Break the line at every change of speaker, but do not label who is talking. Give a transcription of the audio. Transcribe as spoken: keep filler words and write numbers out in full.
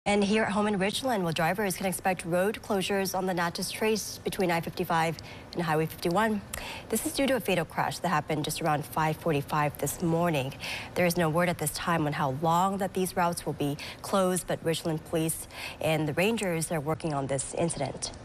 And here at home in Ridgeland, well, drivers can expect road closures on the Natchez Trace between I fifty-five and Highway fifty-one. This is due to a fatal crash that happened just around five forty-five this morning. There is no word at this time on how long that these routes will be closed, but Ridgeland Police and the Rangers are working on this incident.